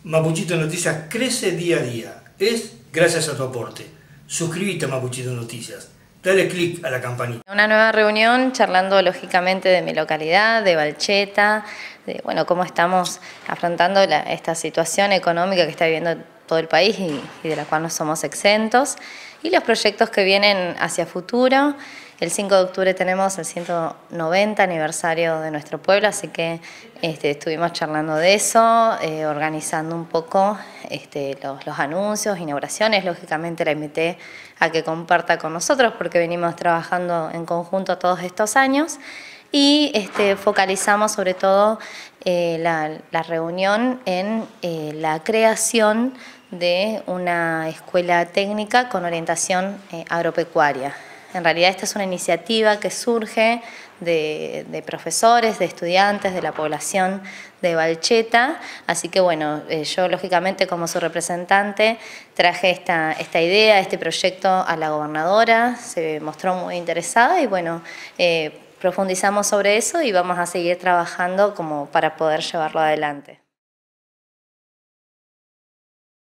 Mapuchito Noticias crece día a día. Es gracias a tu aporte. Suscríbete a Mapuchito Noticias. Dale click a la campanita. Una nueva reunión charlando lógicamente de mi localidad, de Valcheta, de cómo estamos afrontando esta situación económica que está viviendo todo el país y de la cual no somos exentos, y los proyectos que vienen hacia futuro. El 5 de octubre tenemos el 190 aniversario de nuestro pueblo, así que estuvimos charlando de eso, organizando un poco los anuncios, inauguraciones. Lógicamente la invité a que comparta con nosotros porque venimos trabajando en conjunto todos estos años y focalizamos sobre todo la reunión en la creación de una escuela técnica con orientación agropecuaria. En realidad esta es una iniciativa que surge de profesores, de estudiantes, de la población de Valcheta, así que yo lógicamente como su representante traje esta idea, este proyecto a la gobernadora, se mostró muy interesada y profundizamos sobre eso y vamos a seguir trabajando como para poder llevarlo adelante.